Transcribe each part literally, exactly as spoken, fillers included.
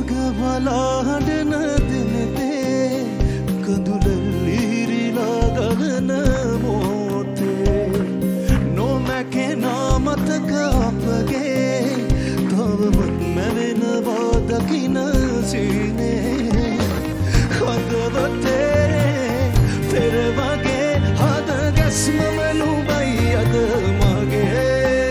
මග බලාඩන දෙනෙතේ කඳුලලිරිලා ගලන මොහොතේ නොමැකෙනා මතක අපගේ තවමත් මැවෙනවා දකින සීනේ හදවතේ පෙර වගේ හද ගැස්මම නුඹයි අද මගේ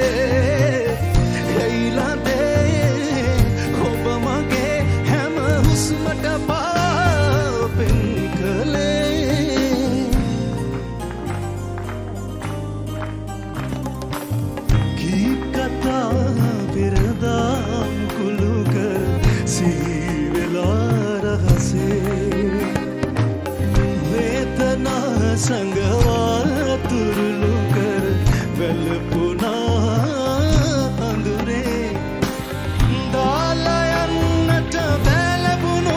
संगवा तुरलू कर वेलपुना अंदुरे दालयन्नट वेलपुनु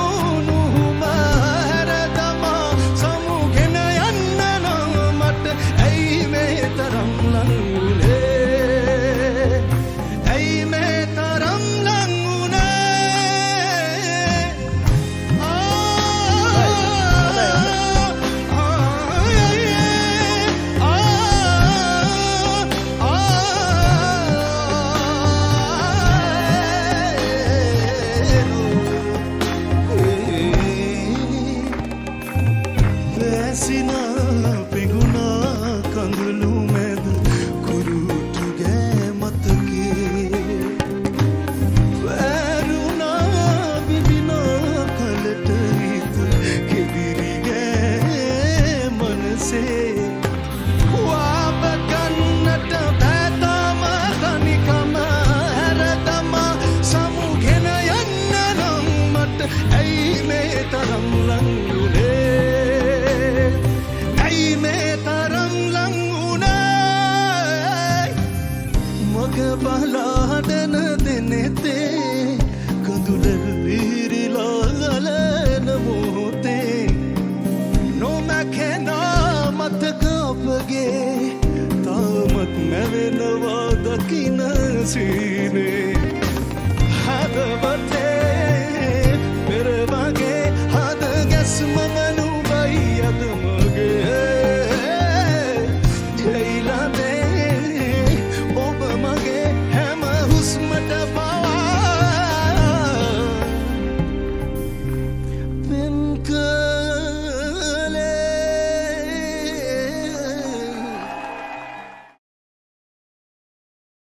नुहमहरदमा समुघेन यन्न मट ऐ मे तरम लंगुले ऐ मे तरम लंगुने බලාඩන දෙනෙතේ කඳුලලිරිලා ගලන මොහොතේ නොමැකෙනා මතක අපගේ තාමත් මැවෙනවා දකින සීනේ හදවත